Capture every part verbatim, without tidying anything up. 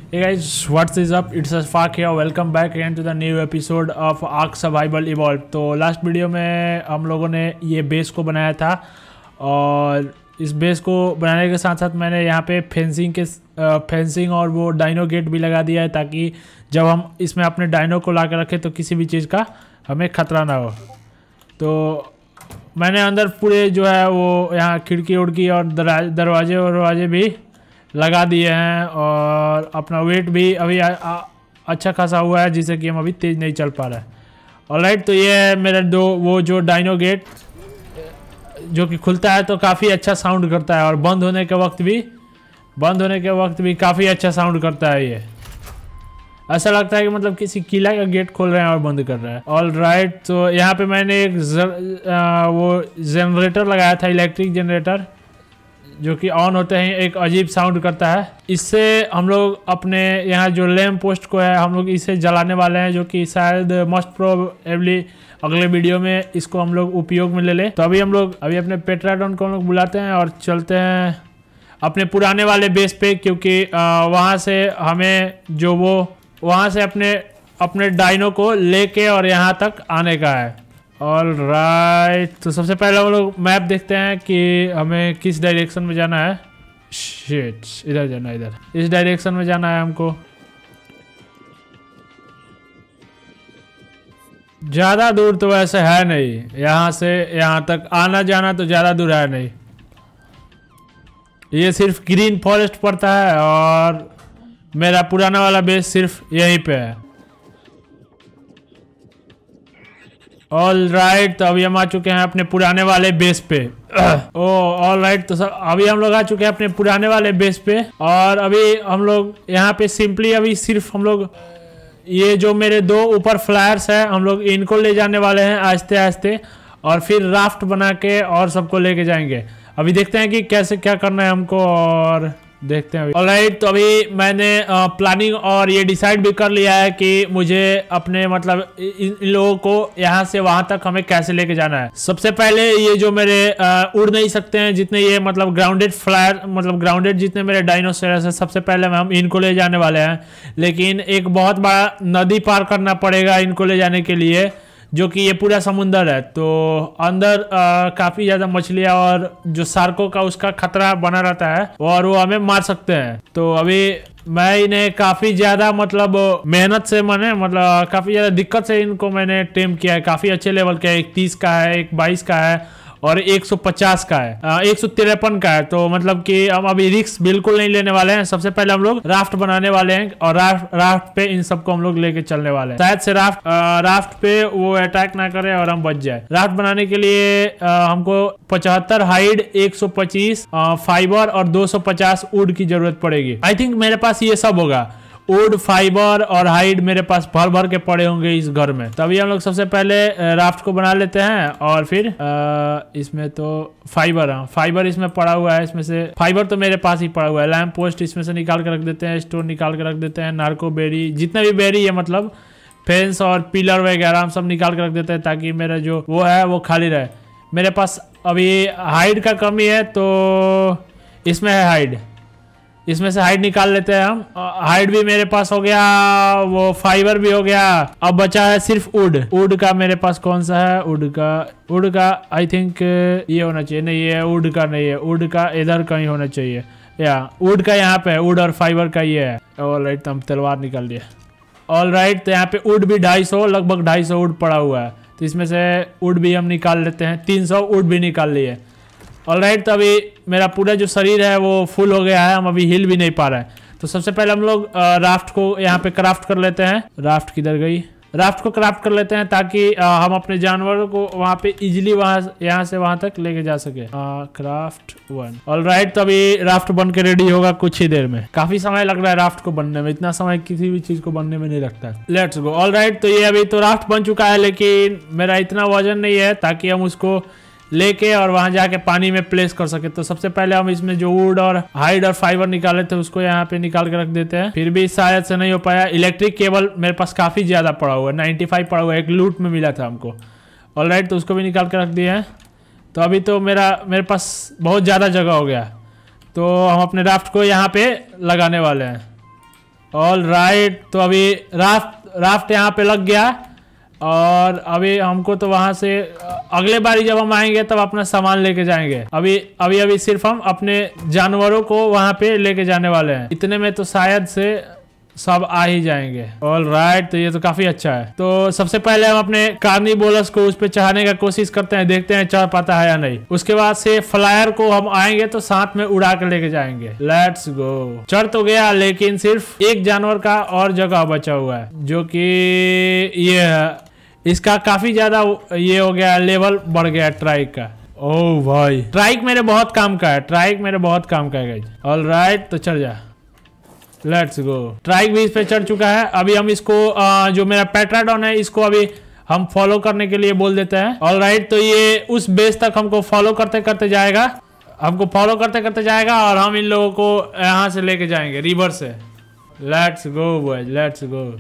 Hey guys, what is up? It's Ashfaq here. Welcome back again to the new episode of Ark Survival Evolved. तो last video में हम लोगों ने ये base को बनाया था और इस बेस को बनाने के साथ साथ मैंने यहाँ पे फेंसिंग के फेंसिंग और वो डायनो गेट भी लगा दिया है ताकि जब हम इसमें अपने डायनो को ला कर रखें तो किसी भी चीज़ का हमें खतरा ना हो। तो मैंने अंदर पूरे जो है वो यहाँ खिड़की उड़की और दरवाजे और दरवाजे भी लगा दिए हैं और अपना वेट भी अभी आ, आ, अच्छा खासा हुआ है जिससे कि हम अभी तेज़ नहीं चल पा रहे हैं। ऑलराइट, तो ये है मेरा दो वो जो डायनो गेट जो कि खुलता है तो काफ़ी अच्छा साउंड करता है और बंद होने के वक्त भी बंद होने के वक्त भी काफ़ी अच्छा साउंड करता है। ये ऐसा लगता है कि मतलब किसी किला का गेट खोल रहे हैं और बंद कर रहे हैं। ऑलराइट, तो यहाँ पे मैंने एक जर, आ, वो जनरेटर लगाया था, इलेक्ट्रिक जनरेटर, जो कि ऑन होते हैं एक अजीब साउंड करता है। इससे हम लोग अपने यहाँ जो लैम्प पोस्ट को है हम लोग इसे जलाने वाले हैं, जो कि शायद मोस्ट प्रोबेबली अगले वीडियो में इसको हम लोग उपयोग में ले लें। तो अभी हम लोग अभी अपने पेट्राडॉन को हम लोग बुलाते हैं और चलते हैं अपने पुराने वाले बेस पे, क्योंकि वहाँ से हमें जो वो वहाँ से अपने अपने डायनो को लेके और यहाँ तक आने का है। ऑल राइट, तो सबसे पहले हम लोग मैप देखते हैं कि हमें किस डायरेक्शन में जाना है। शिट, इधर जाना, इधर इस डायरेक्शन में जाना है हमको। ज़्यादा दूर तो वैसे है नहीं, यहाँ से यहाँ तक आना जाना तो ज़्यादा दूर है नहीं। ये सिर्फ ग्रीन फॉरेस्ट पड़ता है और मेरा पुराना वाला बेस सिर्फ यहीं पे है। ऑल राइट, तो अभी हम आ चुके हैं अपने पुराने वाले बेस पे। ओ ऑल राइट, तो सब अभी हम लोग आ चुके हैं अपने पुराने वाले बेस पे और अभी हम लोग यहाँ पे सिंपली अभी सिर्फ हम लोग ये जो मेरे दो ऊपर फ्लायर्स है हम लोग इनको ले जाने वाले हैं आहिस्ते आहिस्ते और फिर राफ्ट बना के और सबको लेके जाएंगे। अभी देखते हैं कि कैसे क्या करना है हमको और देखते हैं अभी। ऑलराइट, तो अभी मैंने प्लानिंग और ये डिसाइड भी कर लिया है कि मुझे अपने मतलब इन लोगों को यहाँ से वहां तक हमें कैसे लेके जाना है। सबसे पहले ये जो मेरे आ, उड़ नहीं सकते हैं जितने ये मतलब ग्राउंडेड फ्लायर मतलब ग्राउंडेड जितने मेरे डायनोसॉरस है, सबसे पहले हम इनको ले जाने वाले हैं। लेकिन एक बहुत बड़ा नदी पार करना पड़ेगा इनको ले जाने के लिए, जो कि ये पूरा समुंदर है। तो अंदर काफ़ी ज़्यादा मछलियाँ और जो शार्कों का उसका खतरा बना रहता है और वो हमें मार सकते हैं। तो अभी मैं इन्हें काफ़ी ज़्यादा मतलब मेहनत से मैंने मतलब काफ़ी ज़्यादा दिक्कत से इनको मैंने टेम किया है। काफ़ी अच्छे लेवल का है, एक तीस का है, एक बाईस का है और एक सौ पचास का है, एक सौ तिरपन का है। तो मतलब कि हम अभी रिस्क बिल्कुल नहीं लेने वाले हैं। सबसे पहले हम लोग राफ्ट बनाने वाले हैं और राफ्ट राफ्ट पे इन सबको हम लोग लेके चलने वाले हैं। शायद से राफ्ट आ, राफ्ट पे वो अटैक ना करे और हम बच जाए। राफ्ट बनाने के लिए आ, हमको पचहत्तर हाइड, एक सौ पच्चीस फाइबर और दो सौ पचास वुड की जरूरत पड़ेगी। आई थिंक मेरे पास ये सब होगा। वुड, फाइबर और हाइड मेरे पास भर भर के पड़े होंगे इस घर में। तभी हम लोग सबसे पहले राफ्ट को बना लेते हैं और फिर आ, इसमें तो फाइबर है, फाइबर इसमें पड़ा हुआ है। इसमें से फाइबर तो मेरे पास ही पड़ा हुआ है। लैम्प पोस्ट इसमें से निकाल के रख देते हैं, स्टोन निकाल के रख देते हैं, नार्को बेरी जितना भी बेरी है मतलब फेंस और पिलर वगैरह हम सब निकाल के रख देते हैं ताकि मेरा जो वो है वो खाली रहे। मेरे पास अभी हाइड का कमी है तो इसमें है हाइड, इसमें से हाइड निकाल लेते हैं हम। हाइड भी मेरे पास हो गया, वो फाइबर भी हो गया। अब बचा है सिर्फ वुड। वुड का मेरे पास कौन सा है? वुड का वुड का आई थिंक ये होना चाहिए। नहीं, ये वुड का नहीं है, वुड का इधर कहीं होना चाहिए। या वुड का यहाँ पे वुड और फाइबर का ये है। ऑल राइट, तो हम तलवार निकाल दिए। ऑल राइट, तो यहाँ पे वुड भी ढाई सौ लगभग ढाई सौ वुड पड़ा हुआ है, तो इसमें से वुड भी हम निकाल लेते हैं। तीन सौ वुड भी निकाल लिए। ऑलराइट, तो अभी मेरा पूरा जो शरीर है वो फुल हो गया है, हम अभी हिल भी नहीं पा रहे हैं। तो सबसे पहले हम लोग राफ्ट को यहाँ पे क्राफ्ट कर लेते हैं। राफ्ट किधर गई? राफ्ट को क्राफ्ट कर लेते हैं ताकि आ, हम अपने जानवरों को वहाँ पे इजीली वहाँ यहाँ से वहाँ तक लेके जा सके। Craft one. ऑलराइट, तो अभी राफ्ट बन के रेडी होगा कुछ ही देर में। काफी समय लग रहा है राफ्ट को बनने में, इतना समय किसी भी चीज को बनने में नहीं लगता है। Let's go. ऑलराइट, तो ये अभी तो राफ्ट बन चुका है लेकिन मेरा इतना वजन नहीं है ताकि हम उसको लेके और वहां जाके पानी में प्लेस कर सके। तो सबसे पहले हम इसमें जो वुड और हाइड और फाइबर निकाले थे उसको यहाँ पे निकाल के रख देते हैं। फिर भी शायद से नहीं हो पाया। इलेक्ट्रिक केबल मेरे पास काफी ज्यादा पड़ा हुआ है, पचानवे पड़ा हुआ है, एक लूट में मिला था हमको। ऑलराइट, तो उसको भी निकाल के रख दिए हैं। तो अभी तो मेरा मेरे पास बहुत ज्यादा जगह हो गया, तो हम अपने राफ्ट को यहाँ पे लगाने वाले हैं। ऑल राइट, तो अभी राफ्ट राफ्ट यहाँ पे लग गया और अभी हमको तो वहां से अगले बारी जब हम आएंगे तब अपना सामान लेके जाएंगे। अभी अभी अभी सिर्फ हम अपने जानवरों को वहां पे लेके जाने वाले हैं। इतने में तो शायद से सब आ ही जाएंगे। ऑल राइट, तो ये तो काफी अच्छा है। तो सबसे पहले हम अपने कार्निवोरस को उस पे चढ़ाने का कोशिश करते हैं, देखते हैं चढ़ पाता है या नहीं। उसके बाद से फ्लायर को हम आएंगे तो साथ में उड़ा के लेके जाएंगे। Let's go. चढ़ तो गया लेकिन सिर्फ एक जानवर का और जगह बचा हुआ है, जो कि ये है। इसका काफी ज्यादा ये हो गया, लेवल बढ़ गया ट्राइक का। ओह भाई, ट्राइक मेरे बहुत काम का है, ट्राइक मेरे बहुत काम का है। ऑल राइट, तो चढ़ जा। Let's go. ट्राइक भी इस पे चढ़ चुका है। अभी हम इसको आ, जो मेरा पेट्राडॉन है इसको अभी हम फॉलो करने के लिए बोल देते हैं। ऑल राइट, तो ये उस बेस तक हमको फॉलो करते करते जाएगा, हमको फॉलो करते करते जाएगा और हम इन लोगों को यहाँ से लेके जाएंगे रिवर से। Let's go boys, let's go.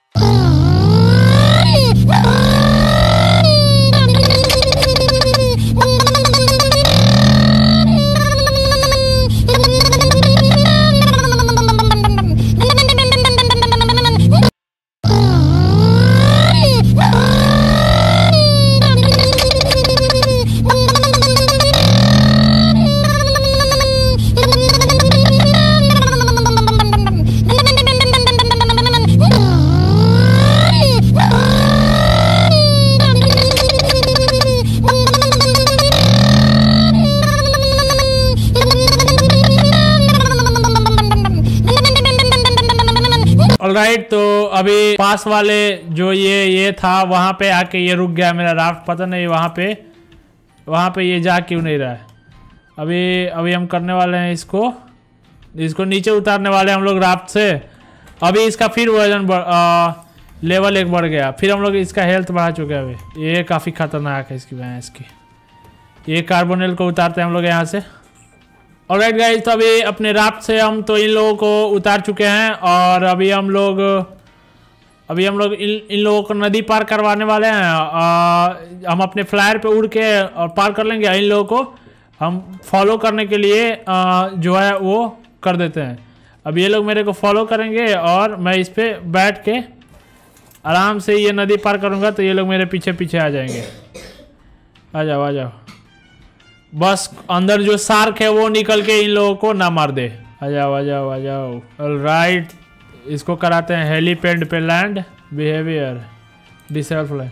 Right, तो अभी पास वाले जो ये ये था वहां पे आके ये रुक गया मेरा राफ्ट। पता नहीं वहां पे वहां पे ये जा क्यों नहीं रहा है। अभी अभी हम करने वाले हैं इसको इसको नीचे उतारने वाले हैं हम लोग राफ्ट से। अभी इसका फिर वजन लेवल एक बढ़ गया, फिर हम लोग इसका हेल्थ बढ़ा चुके हैं। अभी ये काफ़ी खतरनाक है इसकी भैंस की। ये कार्बोनेल को उतारते हैं हम लोग यहाँ से। ऑलराइट गाइस, तो अभी अपने राफ्ट से हम तो इन लोगों को उतार चुके हैं और अभी हम लोग अभी हम लोग इन इन लोगों को नदी पार करवाने वाले हैं। आ, हम अपने फ्लायर पे उड़ के और पार कर लेंगे। इन लोगों को हम फॉलो करने के लिए आ, जो है वो कर देते हैं। अब ये लोग मेरे को फॉलो करेंगे और मैं इस पर बैठ के आराम से ये नदी पार करूँगा तो ये लोग मेरे पीछे पीछे आ जाएंगे। आ जाओ आ जाओ, बस अंदर जो शार्क है वो निकल के इन लोगों को ना मार दे। आ जाओ आ जाओ आ जाओ। ऑलराइट, इसको कराते हैं हेलीपैड पे लैंड बिहेवियर डिसेबल।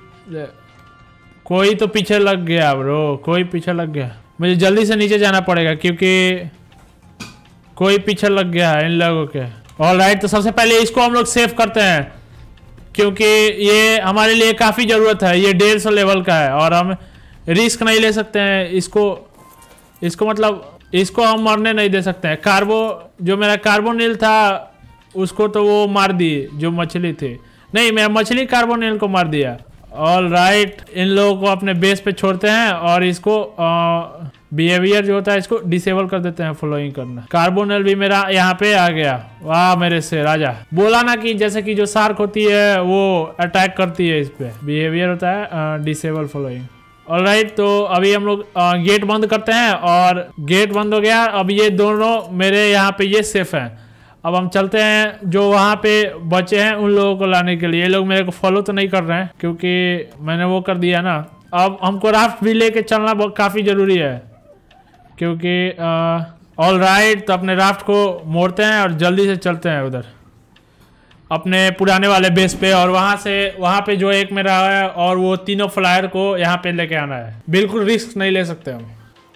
कोई तो पीछे लग गया ब्रो, कोई पीछे लग गया। मुझे जल्दी से नीचे जाना पड़ेगा क्योंकि कोई पीछे लग गया है इन लोगों के। ऑलराइट, तो सबसे पहले इसको हम लोग सेव करते हैं क्योंकि ये हमारे लिए काफ़ी ज़रूरत है। ये डेढ़ सौ लेवल का है और हम रिस्क नहीं ले सकते हैं इसको इसको मतलब इसको हम मरने नहीं दे सकते हैं। कार्बो जो मेरा कार्बोनेल था उसको तो वो मार दिए, जो मछली थे। नहीं, मैं मछली कार्बोनेल को मार दिया। ऑल राइट, इन लोगों को अपने बेस पे छोड़ते हैं और इसको बिहेवियर जो होता है इसको डिसेबल कर देते हैं, फॉलोइंग करना। कार्बोनेल भी मेरा यहाँ पे आ गया। वाह मेरे से राजा। बोला ना कि जैसे कि जो शार्क होती है वो अटैक करती है इस पे। बिहेवियर होता है डिसेबल फॉलोइंग। ऑलराइट, तो अभी हम लोग गेट बंद करते हैं और गेट बंद हो गया। अब ये दोनों मेरे यहाँ पे ये सेफ हैं। अब हम चलते हैं जो वहाँ पे बचे हैं उन लोगों को लाने के लिए। ये लोग मेरे को फॉलो तो नहीं कर रहे हैं क्योंकि मैंने वो कर दिया ना। अब हमको राफ्ट भी लेके चलना काफ़ी ज़रूरी है क्योंकि ऑलराइट, तो अपने राफ्ट को मोड़ते हैं और जल्दी से चलते हैं उधर अपने पुराने वाले बेस पे। और वहाँ से वहाँ पे जो एक मेरा है और वो तीनों फ्लायर को यहाँ पे लेके आना है। बिल्कुल रिस्क नहीं ले सकते हम।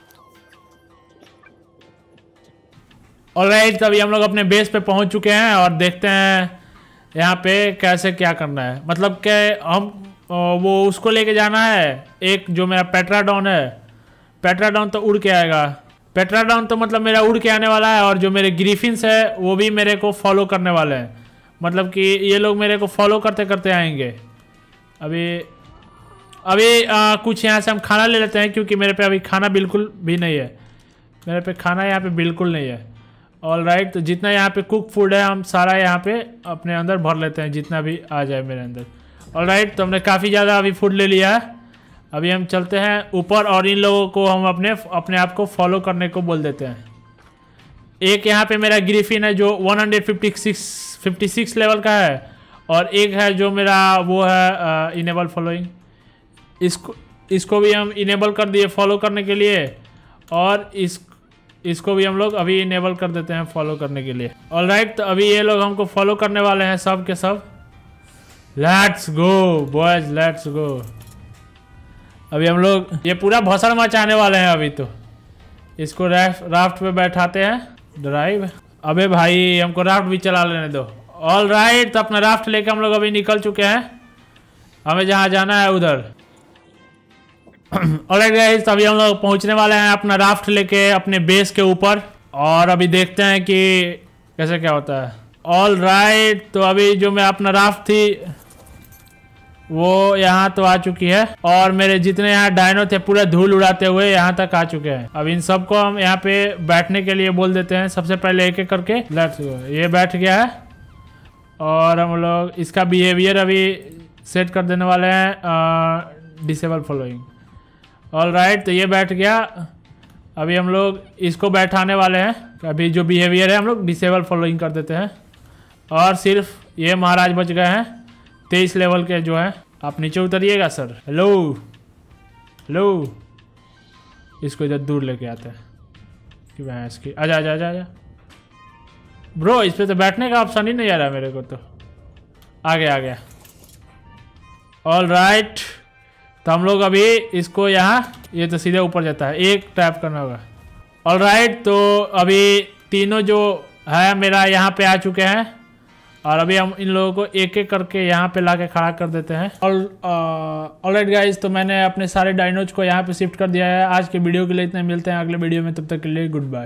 ऑलराइट, तभी हम लोग अपने बेस पे पहुँच चुके हैं और देखते हैं यहाँ पे कैसे क्या करना है। मतलब कि हम वो उसको लेके जाना है, एक जो मेरा पेट्राडॉन है। पेट्राडॉन तो उड़ के आएगा। पेट्राडॉन तो मतलब मेरा उड़ के आने वाला है और जो मेरे ग्रिफिन्स है वो भी मेरे को फॉलो करने वाले हैं। मतलब कि ये लोग मेरे को फॉलो करते करते आएंगे। अभी अभी आ, कुछ यहाँ से हम खाना ले लेते हैं क्योंकि मेरे पे अभी खाना बिल्कुल भी नहीं है। मेरे पे खाना यहाँ पे बिल्कुल नहीं है। ऑलराइट, तो जितना यहाँ पे कुक फूड है हम सारा यहाँ पे अपने अंदर भर लेते हैं, जितना भी आ जाए मेरे अंदर। ऑलराइट, तो हमने काफ़ी ज़्यादा अभी फूड ले लिया है। अभी हम चलते हैं ऊपर और इन लोगों को हम अपने अपने आप को फॉलो करने को बोल देते हैं। एक यहाँ पे मेरा ग्रिफिन है जो one fifty six fifty six level का है, और एक है जो मेरा वो है इनेबल फॉलोइंग। इसको इसको भी हम इनेबल कर दिए फॉलो करने के लिए, और इस इसको भी हम लोग अभी इनेबल कर देते हैं फॉलो करने के लिए। ऑलराइट, तो अभी ये लोग हमको फॉलो करने वाले हैं सब के सब। Let's go boys, let's go. अभी हम लोग ये पूरा भसड़ मचाने वाले हैं। अभी तो इसको राफ्ट पे बैठाते हैं ड्राइव। अबे भाई हमको राफ्ट भी चला लेने दो। ऑल राइट, तो अपना राफ्ट लेके हम लोग अभी निकल चुके हैं, हमें जहाँ जाना है उधर। ऑलराइट गाइस, अभी हम लोग पहुँचने वाले हैं अपना राफ्ट लेके अपने बेस के ऊपर, और अभी देखते हैं कि कैसे क्या होता है। ऑल राइट, तो अभी जो मैं अपना राफ्ट थी वो यहाँ तो आ चुकी है, और मेरे जितने यहाँ डायनो थे पूरा धूल उड़ाते हुए यहाँ तक आ चुके हैं। अब इन सबको हम यहाँ पे बैठने के लिए बोल देते हैं, सबसे पहले एक एक करके। लेट्स गो, ये बैठ गया है, और हम लोग इसका बिहेवियर अभी सेट कर देने वाले हैं डिसेबल फॉलोइंग। ऑल राइट, तो ये बैठ गया। अभी हम लोग इसको बैठाने वाले हैं, अभी जो बिहेवियर है हम लोग डिसेबल फॉलोइंग कर देते हैं, और सिर्फ ये महाराज बच गए हैं तेईस लेवल के जो है। आप नीचे उतरिएगा सर। हेलो हेलो, इसको इधर दूर लेके आते हैं कि भैंस की। आजा आजा आजा आजा ब्रो, इस पे तो बैठने का ऑप्शन ही नहीं आ रहा मेरे को। तो आ गया आ गया। ऑल राइट, तो हम लोग अभी इसको यहाँ, ये तो सीधे ऊपर जाता है, एक टैप करना होगा। ऑल राइट, तो अभी तीनों जो है मेरा यहाँ पे आ चुके हैं, और अभी हम इन लोगों को एक एक करके यहाँ पे लाके खड़ा कर देते हैं। ऑल ऑलराइट गाइस, तो मैंने अपने सारे डायनोज को यहाँ पे शिफ्ट कर दिया है। आज के वीडियो के लिए इतने, मिलते हैं अगले वीडियो में, तब तक के लिए गुड बाय।